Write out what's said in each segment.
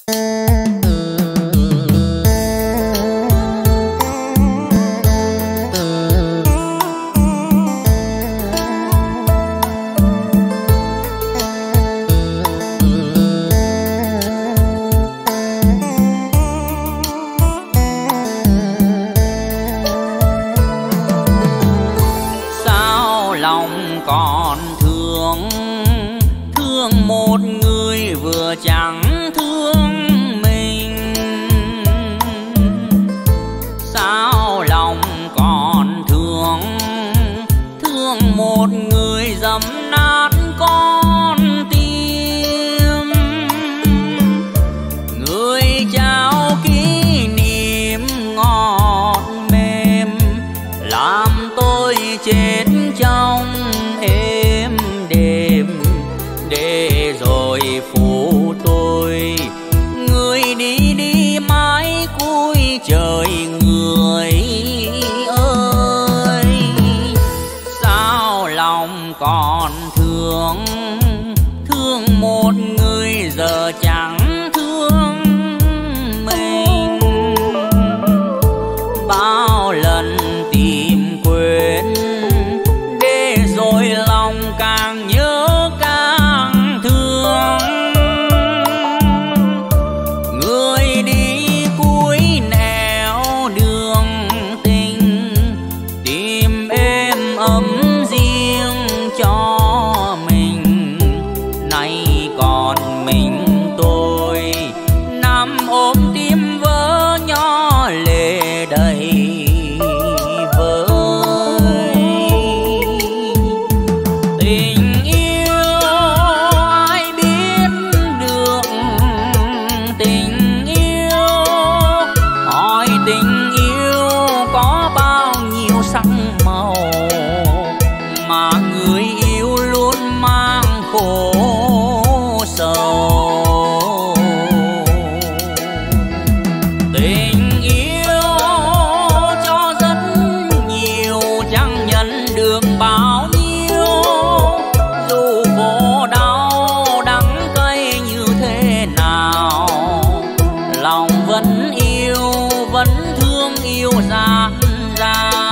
Còn thương một người vừa chẳng thương mình, sao lòng còn thương một người dẫm nát con tim, người trao kỷ niệm ngọt mềm làm tôi chết trong êm đềm, để rồi phụ tôi người đi đi mãi cuối trời. Người ơi sao lòng còn thương một người giờ chẳng thương mình, bao lần tìm quên để rồi lòng càng nhớ càng thương. Người đi cuối nẻo đường tình tìm êm ấm riêng cho mình, nay còn mình tôi nằm ôm tim vỡ nhỏ lệ đầy vơi. Tình yêu ai biết được tình yêu, hỏi tình yêu có bao nhiêu sắc màu mà người yêu luôn mang khổ sầu. Tình yêu cho rất nhiều chẳng nhận được bao nhiêu, dù khổ đau đắng cay như thế nào lòng vẫn yêu vẫn thương yêu dạt dào.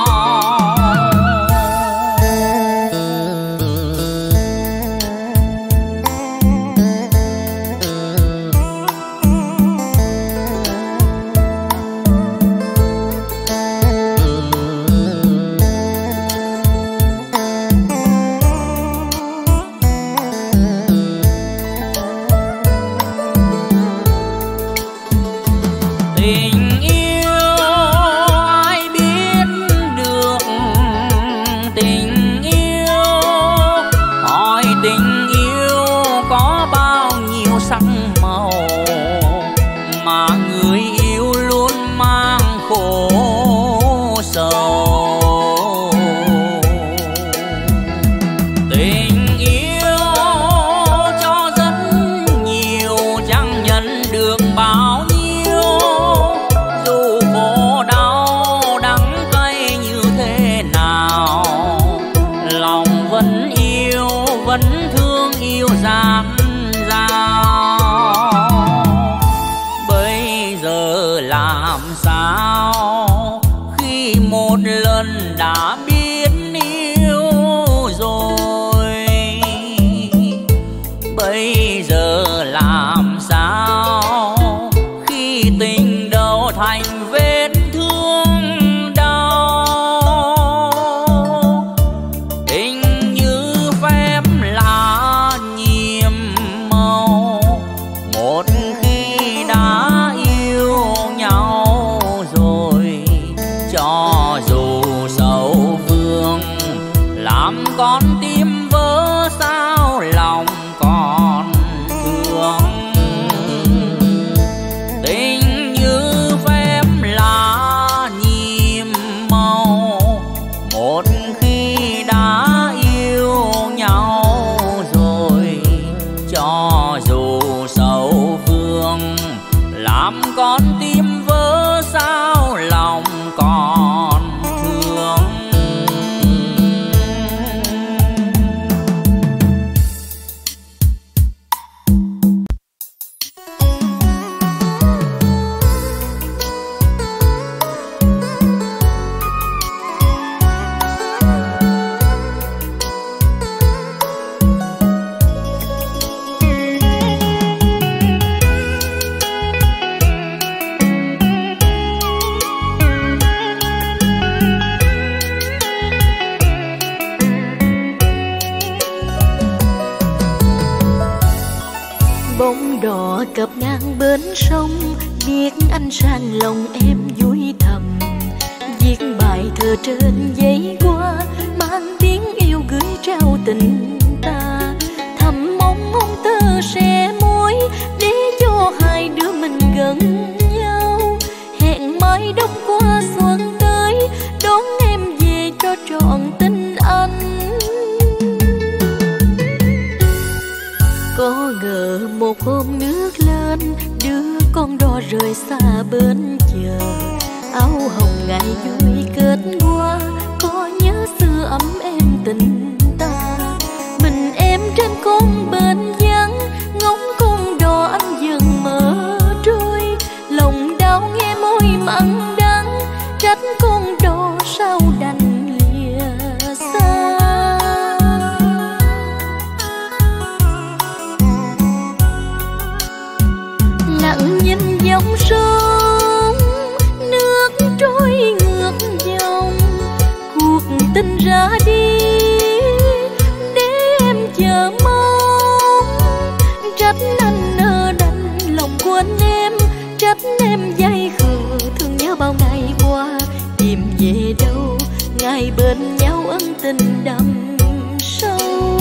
Tình yêu ai biết được tình yêu, hỏi tình yêu có bao nhiêu sắc màu mà người yêu luôn mang khổ sầu. Tình yêu cho rất nhiều chẳng nhận được bao nhiêu, dù khổ đau đắng cay như thế nào lòng vẫn yêu vẫn thương yêu dạt dào. Bây giờ làm sao khi một lần đã biết yêu rồi, bây giờ làm sao khi tình đầu thành vết thương đau. Tình như phép lá nhiệm màu, một khi đã yêu nhau rồi cho dù sầu vương làm con tim vỡ sao lòng còn thương. Tình như phép lá nhiệm màu, một khi đã yêu nhau rồi cho dù sầu vương làm con tim vỡ sao lòng còn thương. đò cập ngang bến sông, biết anh sang lòng em vui thầm. Viết bài thơ trên giấy qua, mang tiếng yêu gửi trao tình ta. Thầm mong ngôn thơ sẽ môi để cho hai đứa mình gần nhau. Hẹn mai đông qua xuân tới, đón em về cho trọn tình anh. Có ngờ một hôm nước lên, đưa con đò rời xa bến chờ. Áo hồng ngày vui kết hoa, có nhớ xưa ấm em tình ta. Mình em trên con bến vắng, ngóng con đò anh dần mở trôi. Lòng đau nghe môi mặn đắng, trách con đò sao đành lìa xa. Lặng nhìn dòng sông, nước trôi ngược dòng. Cuộc tình ra đi để em chờ mong. Trách anh nỡ đành lòng quên em, trách em dây khờ thương nhớ bao ngày qua. Tìm về đâu ngày bên nhau ân tình đậm sâu.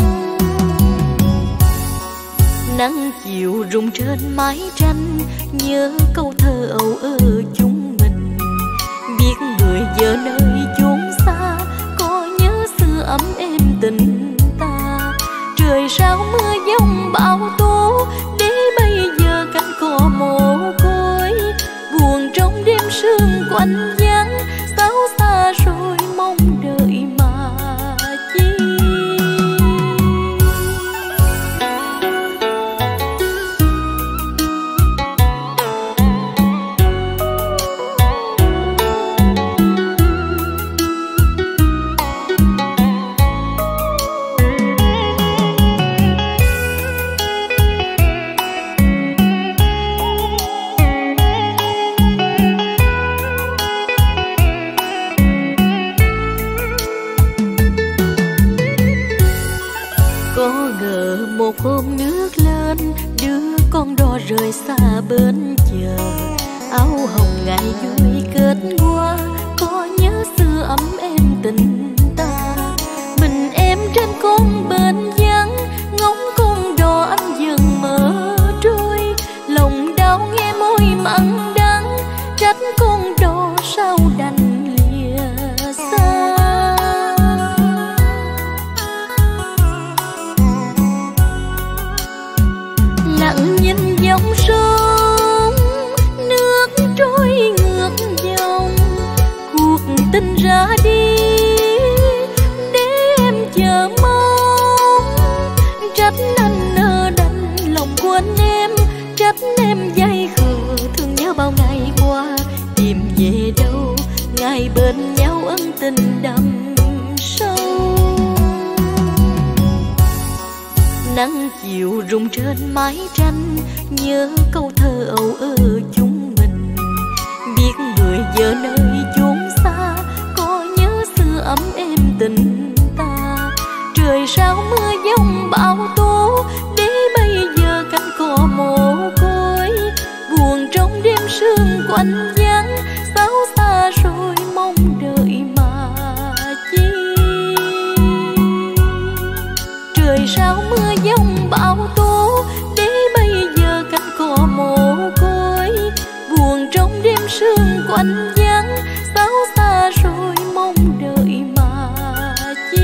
Nắng chiều rụng trên mái tranh, nhớ câu thơ âu ơ chúng mình. Biết người giờ nơi chốn xa, có nhớ xưa ấm em tình ta. Trời sao mưa giông bão tố, để bây giờ cánh cò mồ côi. Buồn trong đêm sương quạnh vắng, sao xa rồi mong đợi mà chi. Một hôm nước lên, đưa con đò rời xa bến chờ. Áo hồng ngày vui kết hoa, có nhớ xưa ấm em tình ta. Mình em trên con bến vắng, ngóng con đò anh dần mở trôi. Lòng đau nghe môi mặn đắng, trách con đò sao đành lìa xa. Lặng nhìn dòng sông, nước trôi ngược dòng. Cuộc tình ra đi để em chờ mong. Trách anh nỡ đành lòng quên em, trách em dây khờ thương nhớ bao ngày qua. Tìm về đâu ngày bên nhau ân tình đậm sâu. Nắng chiều rụng trên mái tranh, nhớ câu thơ âu ơ chúng mình. Biết người giờ nơi chốn xa, có nhớ xưa ấm em tình ta. Trời sao mưa giông bão tố, để bây giờ cánh cò mồ côi. Buồn trong đêm sương quạnh vắng, sao xa rồi mong đợi mà chi. Trời sao mưa giông bão tố, để bây giờ cánh cò mồ côi. Buồn trong đêm sương quạnh vắng, sao xa rồi mong đợi mà chi.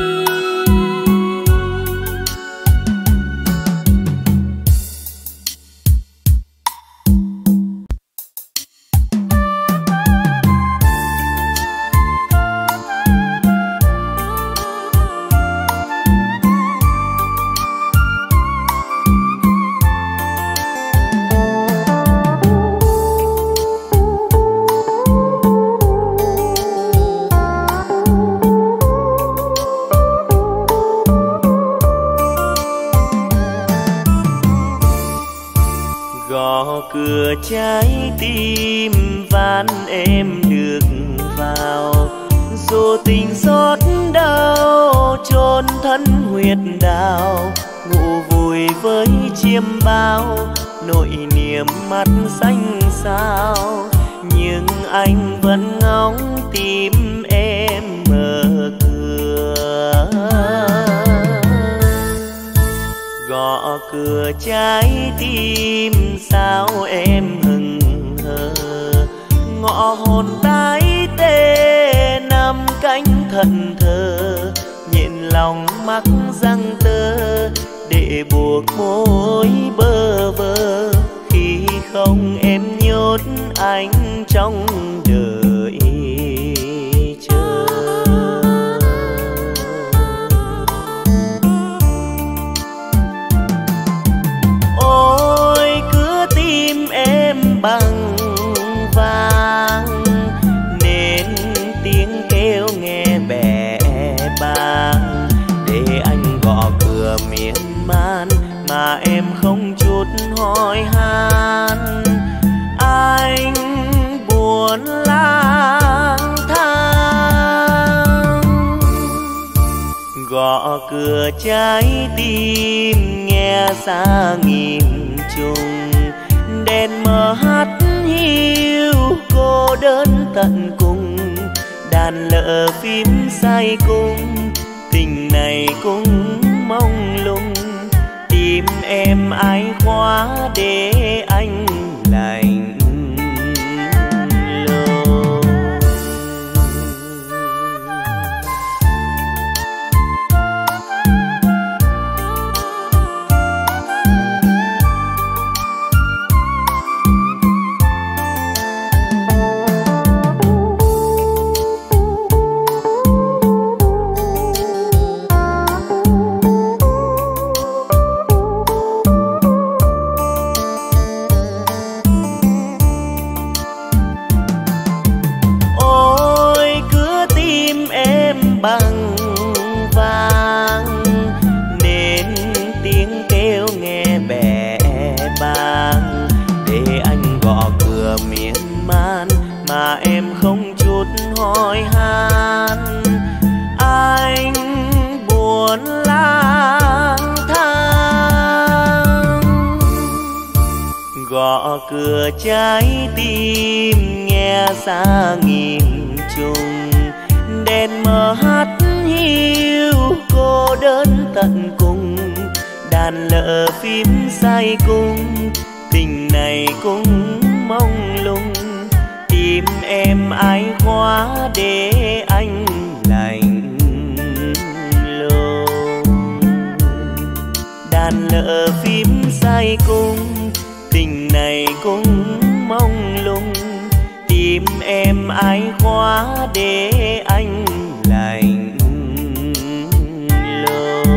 cửa trái tim van em được vào, dù tình xót đau chôn thân huyệt đào, ngủ vùi với chiêm bao, nỗi niềm mắt xanh sao, nhưng anh vẫn ngóng tìm em mở cửa. Gõ cửa trái tim sao em hững hờ, ngõ hồn tái tê nằm cánh thẫn thờ, nhịn lòng mắc răng tơ để buộc môi bơ vơ, khi không em nhốt anh trong đời chờ. Ôi cửa tim em bằng vàng, nên tiếng kêu nghe bẽ bàng, để anh gõ cửa miên man mà em không chút hỏi han. Anh buồn lang thang, gõ cửa trái tim nghe xa nghìn trùng, đèn mờ hắt hiu cô đơn tận cùng, đàn lợ phím say cung, tình này cũng mông lung, tìm em ai khóa để anh lạnh lùng. Bằng vàng nên tiếng kêu nghe bẽ bàng, để anh gõ cửa miên man mà em không chút hỏi han. Anh buồn lang thang, gõ cửa trái tim nghe xa nghìn trùng, đèn mờ hắt hiu cô đơn tận cùng, đàn lợ phím say cung, tình này cũng mông lung, tìm em ai khóa để anh lạnh lùng. Đàn lợ phím say cung, tình này cũng mông lung, tìm em ai khóa để anh lạnh lùng.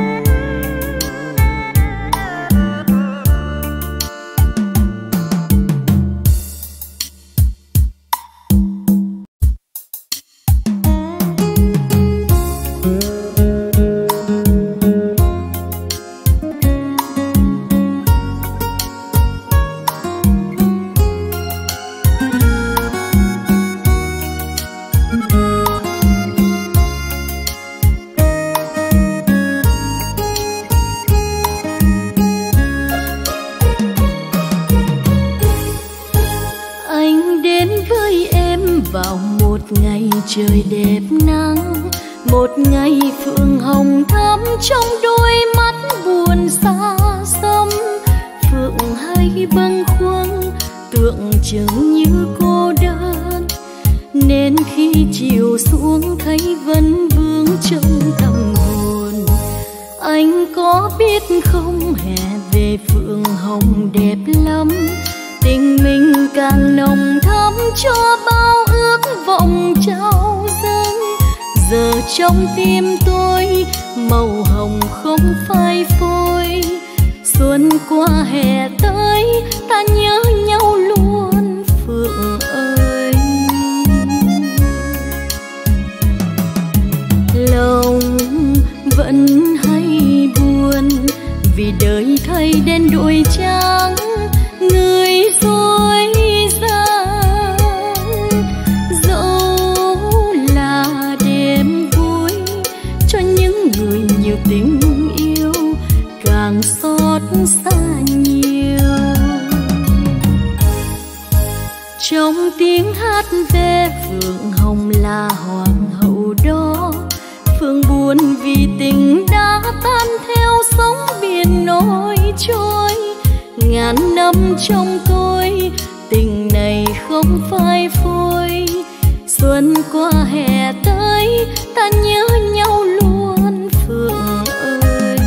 Vào một ngày trời đẹp nắng, một ngày phượng hồng thắm trong đôi mắt buồn xa xăm, phượng hay bâng khuâng tượng trưng như cô đơn, nên khi chiều xuống thấy vẫn vương trong tâm hồn. Anh có biết không, hè về phượng hồng đẹp lắm, tình mình càng nồng thắm cho bao ước vọng trao dâng. Giờ trong tim tôi màu hồng không phai phôi, xuân qua hè tới ta nhớ nhau luôn phượng ơi. Lòng vẫn hay buồn vì đời thay đen đổi trắng, người dối gian dẫu là đêm vui cho những người nhiều tình yêu, càng Trong tiếng hát về Phượng Hồng là hoàng hậu đó, Phượng buồn vì tình đã tan theo sóng biển nổi trôi. Ngàn năm trong tôi tình này không phai phôi, xuân qua hè tới ta nhớ nhau luôn Phượng ơi.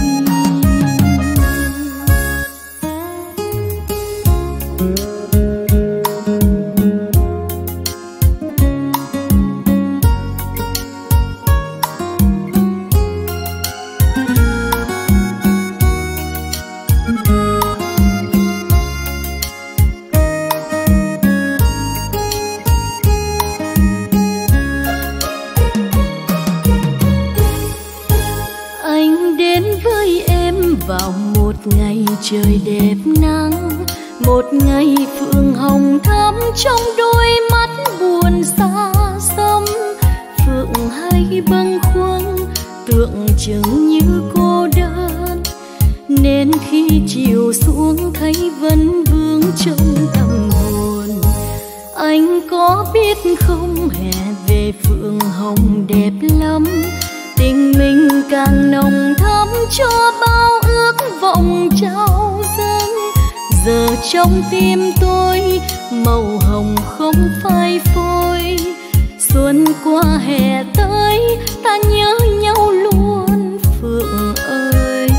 Vào một ngày trời đẹp nắng, một ngày phượng hồng thắm trong đôi mắt buồn xa xăm. Phượng hay bâng khuâng tượng trưng như cô đơn, nên khi chiều xuống thấy vẫn vương trong tâm hồn. Anh có biết không, hè về phượng hồng đẹp lắm, tình mình càng nồng thắm cho bao ước vọng trao dâng. Giờ trong tim tôi màu hồng không phai phôi, xuân qua hè tới ta nhớ nhau luôn Phượng ơi.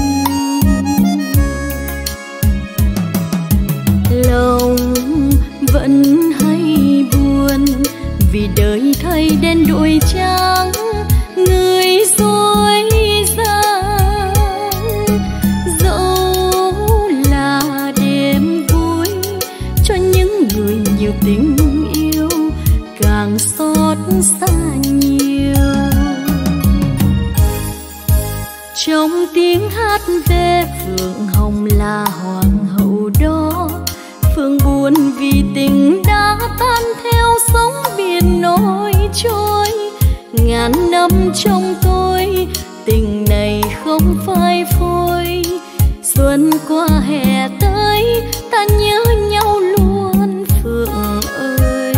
Lòng vẫn hay buồn vì đời thay đen đổi trắng, người dối gian. Dẫu là đêm vui cho những người nhiều tình yêu, càng xót xa nhiều. Trong tiếng hát về Phượng Hồng là hoàng hậu đó, Phượng buồn vì tình đã tan theo sóng biển nổi trôi. Ngàn năm trong tôi tình này không phai phôi, xuân qua hè tới ta nhớ nhau luôn Phượng ơi.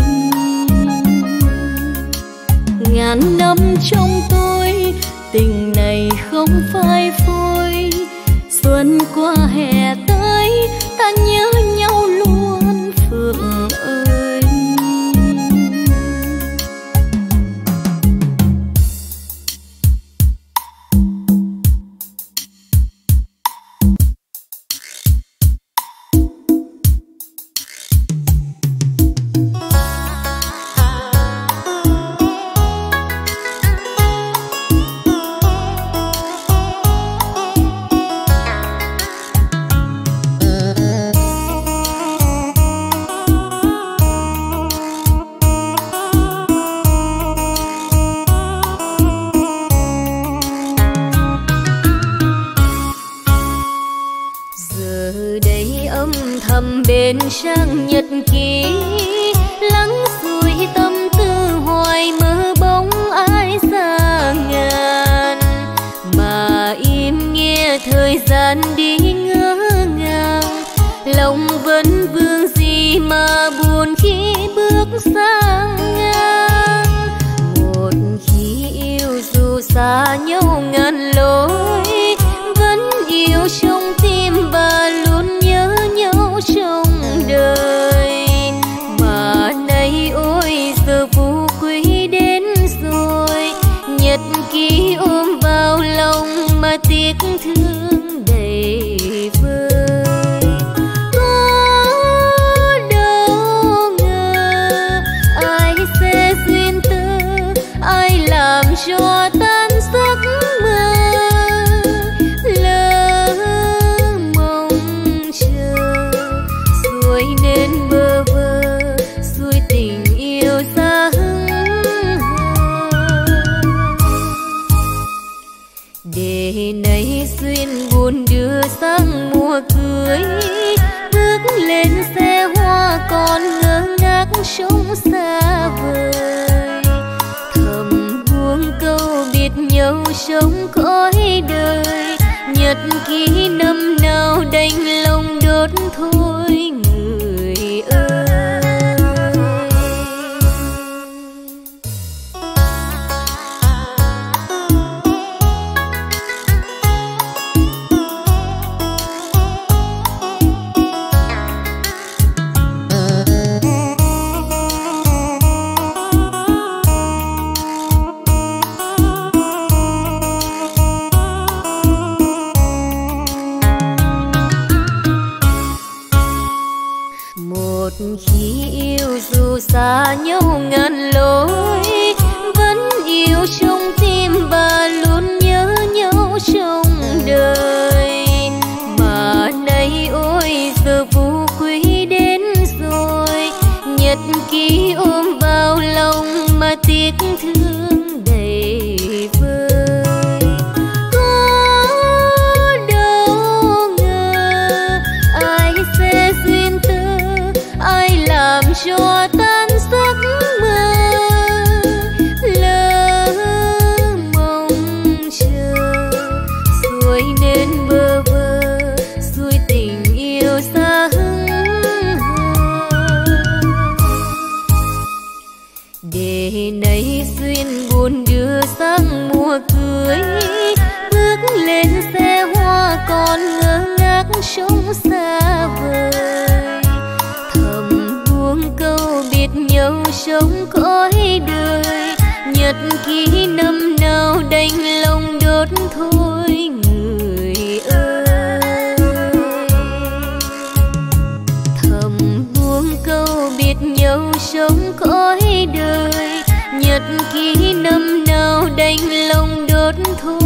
Ngàn năm trong tôi tình này không phai phôi, xuân qua hè tới ta nhớ nhau luôn Phượng ơi. Bên trang nhật ký lắng xuôi tâm tư hoài mơ bóng ai xa ngàn, mà im nghe thời gian đi ngỡ ngàng. Lòng vẫn vương gì mà buồn khi bước sang ngang. Một khi yêu dù xa nhau ngàn lối, vẫn yêu trong tim và luôn nhớ nhau trong đời. Mà nay ôi giờ phù quý đến rồi, nhật ký ôm vào lòng mà tiếc thương đầy vơi. Có đâu ngờ ai sẽ duyên tơ, ai làm cho tan giấc mơ. Để nay duyên buồn đưa sang mùa cưới, bước lên xe hoa còn ngơ ngác trông xa vời. Thầm buông câu biệt nhau trong cõi đời, nhật ký năm nào đành lòng đốt thôi người ơi. Một khi yêu dù xa nhau ngàn lối, vẫn yêu trong tim và luôn nhớ nhau trong đời. Mà nay ôi giờ phù quý đến rồi, nhật ký ôm vào lòng mà tiếc thương đầy vơi. Có đâu ngờ ai sẽ duyên tơ, ai làm cho tan giấc mơ. Lỡ mong chờ rồi nên bơ vơ, rồi tình yêu xa hững hờ. Để nay duyên buồn đưa sang mùa cưới, bước lên xe hoa còn ngơ ngác trong xa vời. Thầm buông câu biệt nhau trong cõi đời, nhật ký năm nào đành lòng đốt thôi người ơi. Thầm buông câu biệt nhau trong cõi đời, nhật ký năm nào đành lòng đốt thôi.